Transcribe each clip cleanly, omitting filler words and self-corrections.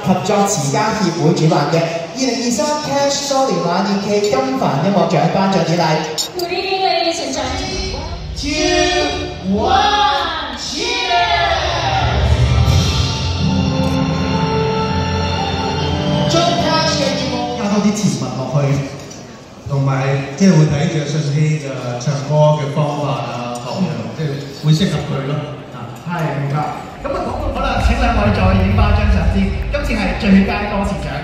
合作慈家協會主辦嘅2023 Cash Story 馬年暨金帆音樂獎頒獎典禮。 Good evening, ladies and gentlemen. 2、1 cheers！ 將 Cash 嘅節目加多啲甜蜜落去， 同埋即係會睇著信希嘅唱歌嘅方法啊，各樣即係會適合佢咯。 係明白。咁啊講好啦，請兩位再影翻張相先。今次係最佳歌詞獎。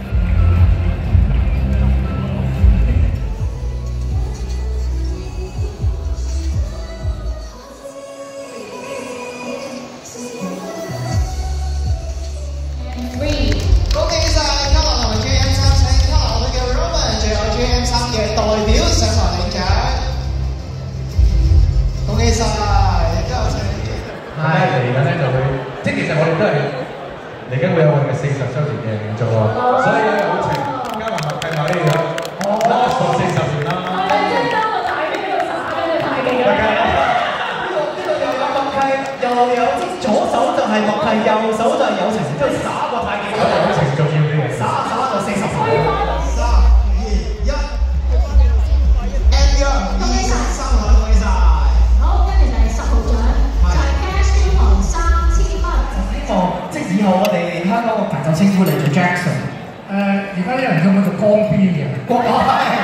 恭喜晒卡樂同埋 GM3，請卡樂隊嘅 Roman， 仲有 GM3嘅代表上台領獎。恭喜晒！亦都有請。 係嚟緊咧就會，即係其實我哋都係嚟緊會有我哋嘅40周年嘅慶祝喎，所以咧好情加埋默契埋呢樣，last 40年啦。 係啊，即係當個大機喺度耍緊嘅太極啦。 呢度又有默契，又有左手就係默契，右手就係友情，即係耍個太極。 友情重要啲嘅。 耍到40年。 3、2、1 ，End your 23號，恭喜晒！ 好，跟住第10號獎就係 Cash 消防3000蚊。 即係以後我哋香港個朋友稱呼你做 Jackson。而家啲人叫我做光 B 嘅。光